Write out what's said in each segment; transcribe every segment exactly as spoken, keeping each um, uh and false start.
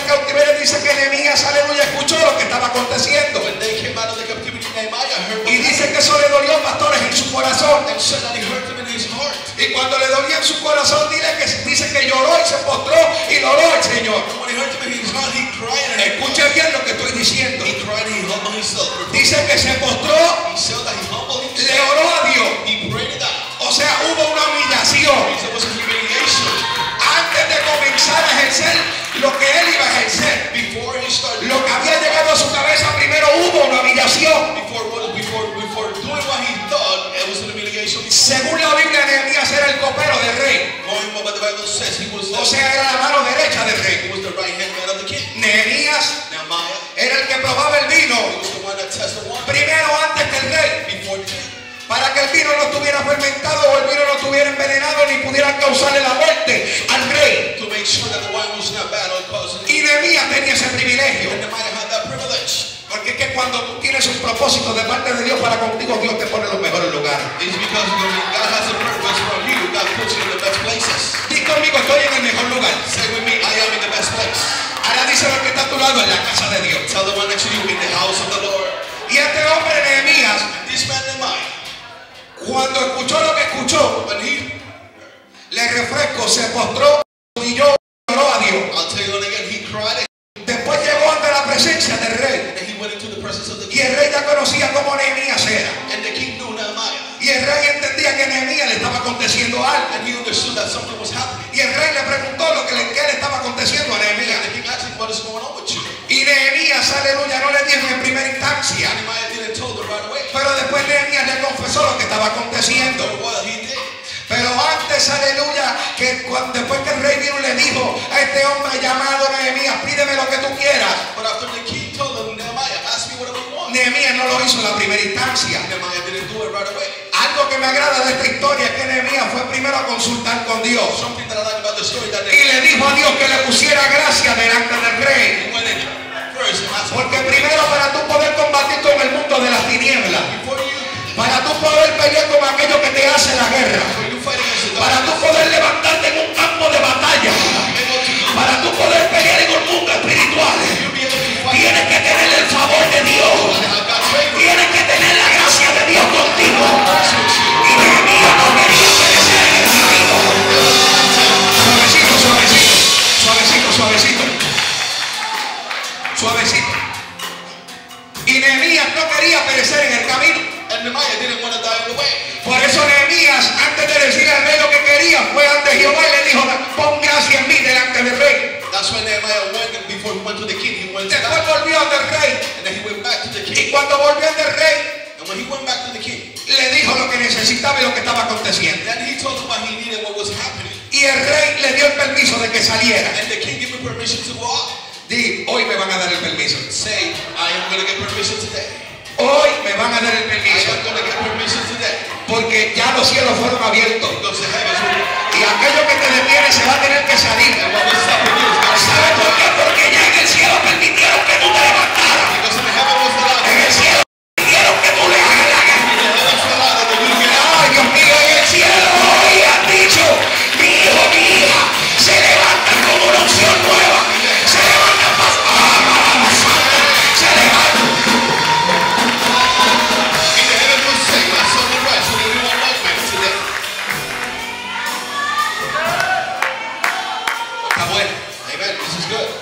cautiverio dice que Nehemías, aleluya, escuchó lo que estaba aconteciendo. When they came out of the captivity, Nehemiah heard Y dice que eso le dolió, pastores, en su corazón. and said that he hurt them in his heart. Y cuando le dolía en su corazón, dice que, dice que lloró y se postró y lo oró al Señor. And when he hurt them in his heart, he cried and he Escuche bien lo que estoy diciendo. He cried and he humbled himself. Dice que se postró, He said that he humbled le himself. oró a Dios. He prayed it out. O sea, hubo una humillación. There was a humiliation Antes de comenzar a ejercer lo que él iba a ejercer, before he started. lo que había llegado a su cabeza, primero hubo una humillación. Before what? Before before doing what he thought, it was an humiliation. Según la Biblia, Nehemías era el copero del rey. Going by what the Bible says, he was O the, sea, era la mano derecha del he rey. was the right hand man of the king. Nehemías Nehemiah, era el que probaba el vino he was the one that tested the wine primero antes que el rey, before the king. para que el vino no estuviera fermentado o el vino no estuviera envenenado ni pudiera causarle la muerte al rey. To make sure that the wine was not bad or causing. Y Nehemías tenía ese privilegio. And Nehemiah had that privilege. Porque es que cuando tú tienes un propósito de parte de Dios para contigo, Dios te pone en los mejores lugares. It's because when God has a purpose for you, God puts you in the best places. Di conmigo, estoy en el mejor lugar. Say with me, I am in the best place. Ahora dice lo que está a tu lado, en la casa de Dios. Tell the one next to you, in the house of the Lord. Y este hombre Nehemías, This man Nehemiah, cuando escuchó lo que escuchó, when he, le refrescó, se postró y yo oró a Dios. I'll tell you what again, he cried Después llegó ante la presencia del rey. and he went into the presence of the Y king. el rey ya conocía cómo Nehemías era. And the king knew Nehemiah. Y el rey entendía que a Nehemías le estaba aconteciendo algo. And he understood that something was happening. Y el rey le preguntó lo que le, qué le estaba aconteciendo a Nehemías. And the king asked him, what is going on with you? Y Nehemías, aleluya, no le dijo en primera instancia. And Nehemiah didn't tell them right away. Pero después Nehemías le confesó lo que estaba aconteciendo. But what he did, Pero antes, aleluya, que cuando, después que el rey vino y le dijo a este hombre llamado Nehemías, pídeme lo que tú quieras. but after the king told him, Nehemiah, ask me whatever you want. Nehemías no lo hizo en la primera instancia. Nehemiah didn't do it right away. Algo que me agrada de esta historia es que Nehemías fue primero a consultar con Dios. Something that I like about the story that Y le dijo a Dios que le pusiera gracia delante del rey. he went in first and asked Porque primero para tú poder combatir con el mundo de las tinieblas, before you, para tú poder pelear con aquello que te hace la guerra, when you fight against the para tú darkness, poder levantarte en un campo de batalla, able to para tú poder pelear en un mundo espiritual, you'll be able to fight. tienes que tener el favor de Dios, Have God's favor. tienes que tener la gracia de Dios contigo. Y Nehemías no quería perecer en el camino. Suavecito, suavecito, suavecito, suavecito, suavecito. Y Nehemías no quería perecer en el camino. And Nehemiah didn't want to die in the way. Por eso Nehemías, antes de decir al rey lo que quería, fue ante Jehová y le dijo, pon gracia en mí delante del rey. That's why Nehemiah went, and before he went to the king, he went to Después God. volvió ante el rey. And then he went back to the Y king. cuando volvió ante el rey, And when he went back to the king, le dijo lo que necesitaba y lo que estaba aconteciendo. then he told him what he needed, what was happening. Y el rey le dio el permiso de que saliera. And the king gave him permission to go out. Di, hoy me van a dar el permiso. Say, I am going to get permission today. Hoy me van a dar el I permiso. am going to get permission today. Porque ya los cielos fueron abiertos. Because the heavens will. Y aquello que te detiene se va a tener que salir. And what was stopping you is going to ¿Sabes por qué? Porque ya en el cielo permitieron que tú te levantaras. Because in the heaven was allowed. En el cielo permitieron que tú le hagas la guerra. In the heavens was allowed that you get out. Ay, Dios mío, en el cielo hoy han dicho, mi hijo, mi hija, se levantan con una unción nueva. Se levantan más. Se levantan. In the heaven was saying, I saw the rise with a new movement today. Está bueno. Amen. This is good.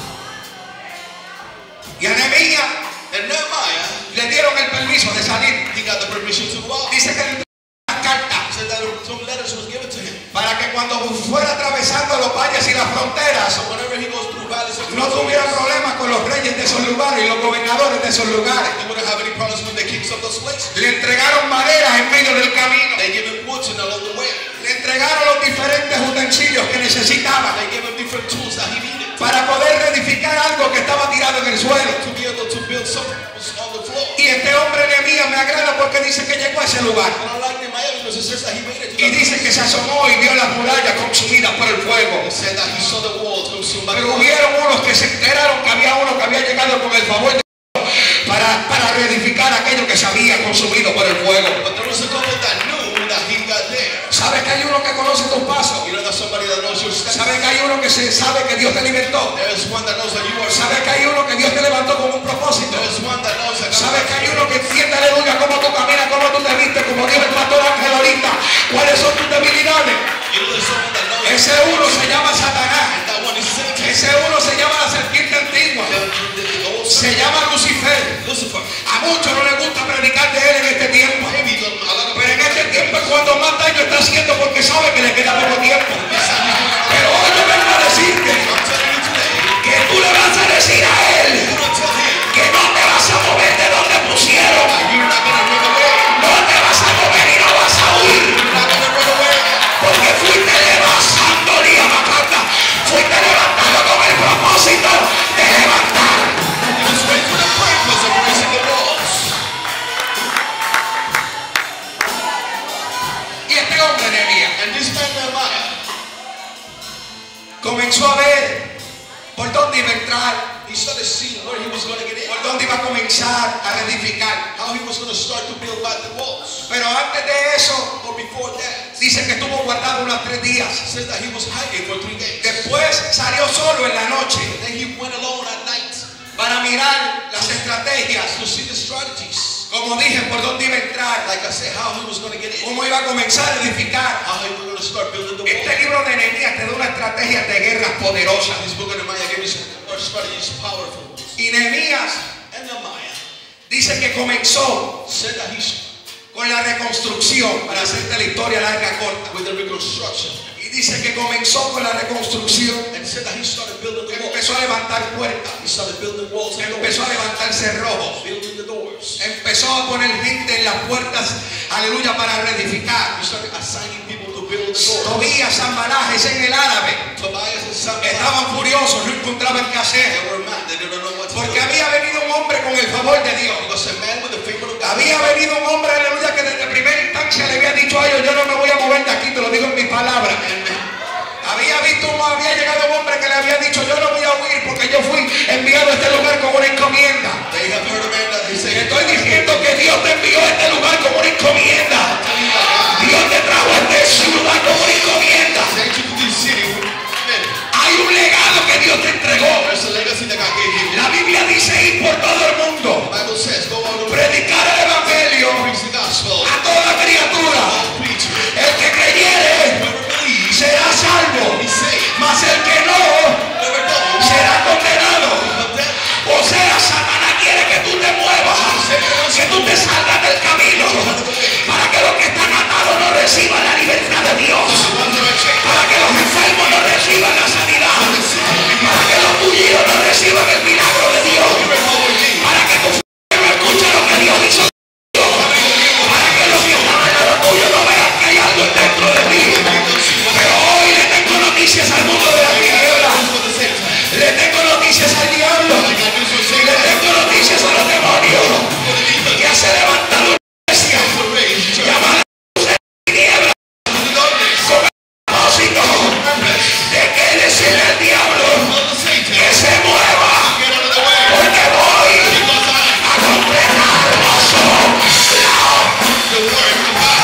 Y a Nehemías And Nehemiah, le dieron el permiso de salir. he got the permission to go out. Dice que le entregó una carta Said that some letters was given to him. para que cuando fuera atravesando los valles y las fronteras So whenever he goes through valleys and no tuviera problemas con los reyes de esos lugares y los gobernadores de esos lugares. he wouldn't have any problems with the kings of those places. Le entregaron madera en medio del camino. They gave him woods and along the way. Le entregaron los diferentes utensilios que necesitaba They gave him different tools that he needed para poder reedificar algo que estaba tirado en el suelo. to be able to build something that was on the floor. Y este hombre Nehemías me agrada porque dice que llegó a ese lugar. And I like Nehemiah because it says that he made it to Y that dice que se asomó y vio las murallas consumidas por el fuego. It said that he saw the walls consumed by the Pero fire. hubieron unos que se enteraron que había uno que había llegado con el favor de Dios para, para reedificar aquello que se había consumido por el fuego. But there was a couple that knew that he got there. ¿Sabes que hay uno que conoce tus pasos? You know that somebody that knows your steps. ¿Sabes que hay uno que se se sabe que Dios te alimentó. There is one that knows that you are Sabe que hay uno que Dios te levantó con un propósito. There is one that knows that Sabe que hay uno que entiende, aleluya, cómo tú caminas, cómo tú te vistes, como dijo el pastor Ángel ahorita, cuáles son tus debilidades. You know, there's someone that knows Ese uno se llama Satanás. and that one is Satan. Ese uno se llama la serpiente antigua. The, the, the old Se serpent, llama Lucifer. Lucifer. A muchos no les gusta predicar de él en este tiempo. Maybe the, a lot of Pero en este tiempo es cuando más daño está haciendo porque sabe que le queda poco tiempo. Pero hoy yo vengo a decirte I'm telling you today, que tú le vas a decir a él you don't tell him que no te vas a mover de donde pusieron. you're not going to run away. No te vas a mover y no vas a huir. You're not going to run away. Porque fuiste levantando, Lía Macanda. Fuiste levantado con el propósito de levantar. He was raised with a purpose of raising the walls. Y este hombre, Nehemías, And this man Nehemiah, comenzó a ver por dónde iba a entrar, he started seeing where he was going to get in, por dónde iba a comenzar a reedificar. how he was going to start to build back the walls. Pero antes de eso, But before that, dice que estuvo guardado unos tres días. it says that he was hiding for three days. Después salió solo en la noche Then he went alone at night para mirar las estrategias, to see the strategies. como dije, por dónde iba a entrar, Like I said, how he was going to get in, cómo iba a comenzar a edificar. how he was going to start building the Este walls. libro de Nehemías te da una estrategia de guerras poderosa. This book of Nehemiah gave me some strategies, powerful ones. Y Nehemías And Nehemiah dice que comenzó said that he con la reconstrucción, para hacerte la historia larga corta. with the reconstruction, Y dice que comenzó con la reconstrucción, and said that he started building the walls. empezó a levantar puertas, He started building walls and empezó a doors. levantar cerrojos, Building the doors. empezó a poner gente en las puertas, aleluya, para reedificar. He started assigning people to build the doors. Tobías, Sanbalajes en el árabe Tobias and Sanballat, estaban furiosos, no encontraban qué hacer, they were mad. They didn't know what to porque do. había venido un hombre con el favor de Dios. Because a man with the favor of God. Había venido un hombre, aleluya, que desde primera instancia le había dicho a ellos: yo no me voy a mover de aquí, te lo digo en mis palabras. Había visto, había llegado un hombre que le había dicho: yo no voy a huir porque yo fui enviado a este lugar con una encomienda. They have heard a man that they say, Te estoy diciendo que Dios te envió a este lugar con una encomienda. Dios te trajo a este ciudad con una encomienda. sent you to this city with men. Hay un legado que Dios te entregó. There's a legacy that God gave you. La Biblia dice: ir por todo el mundo, The Bible says, go out and predicar el evangelio preach the gospel. a toda criatura. All preachers. El que creyere Whoever believes, será salvo, be saved. mas el que no Whoever don't, será condenado. condemned. O sea, Satanás quiere que tú te muevas, que tú te salgas del camino, para que los que están atados no reciban la libertad de Dios, para que los enfermos no reciban la sanidad, para que los tullidos no reciban el milagro de Dios, para que tu no escuche lo que Dios hizo, para que los que están al lado tuyo no vean que hay algo dentro de ti. Pero hoy le tengo noticias al mundo de la tiniebla, le tengo noticias al diablo, y le tengo noticias a los demonios, que se ha levantado una iglesia llamada tiniebla con el propósito de que decirle al diablo que se mueva, porque voy a completar gozo The word of God.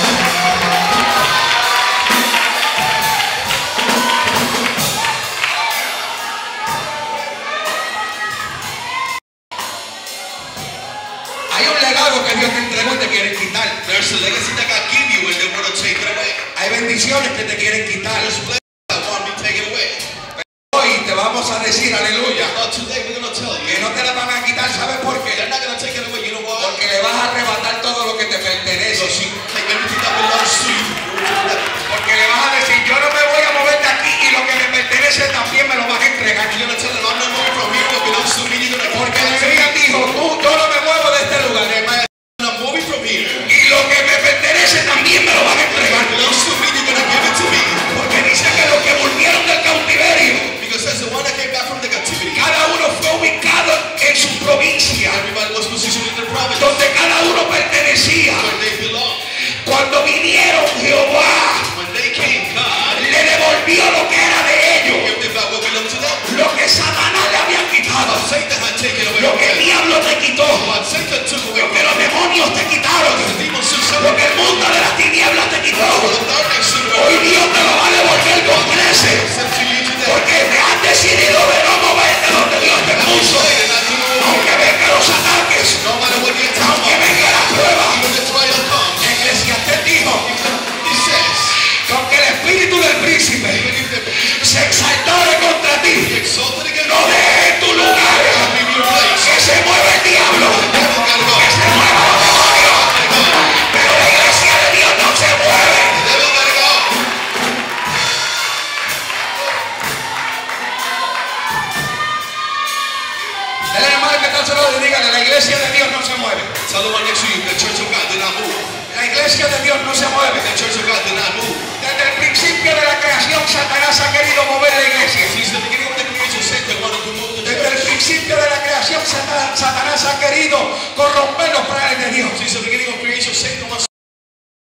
Hay un legado que Dios te entregó y te quieren quitar. There's a legacy that God gave you and they want to take it away. Hay bendiciones que te quieren quitar. There's blessings that want to be taken away. Hoy te vamos a decir, aleluya, But today we're going to tell que you, no te la van a quitar. ¿Sabes por qué? they're not going to take it away. You know why? Porque le vas a arrebatar todo lo que te pertenece. Because you take everything that belongs to you. Porque le vas a decir: yo no me voy a mover de aquí, y lo que me pertenece también me lo vas a entregar. You're going to tell them, I'm not moving from here. What belongs to me, you're going to Porque Nehemías dijo: tú, yo no me muevo de este lugar, I'm not moving from here. y lo que me pertenece también me lo van a entregar. What belongs to me, you're going to give it to me. Porque dice que los que volvieron del cautiverio, Because that's the one that came back from the captivity. cada uno fue ubicado en su provincia, Everybody was positioned in their province donde cada uno pertenecía. where they belong. Cuando vinieron, Jehová When they came, God le devolvió lo que era de ellos, gave them back what belonged to them. lo que Satanás le había quitado, But Satan had taken away lo from que el them. diablo te quitó, But Satan took away lo from que los demonios te quitaron, the demons took some lo que el mundo de las tinieblas te quitó. of the darkness took Hoy away. Dios te lo va a devolver con creces, Sent to you today. porque iglesia de Dios no se mueve. The church of God did not move. Desde el principio de la creación, Satanás ha querido mover la iglesia. Since the beginning of the creation, Satan wanted to move the Desde el church. principio de la creación, Satanás ha querido corromper los planes de Dios. Since the beginning of creation, Satan wants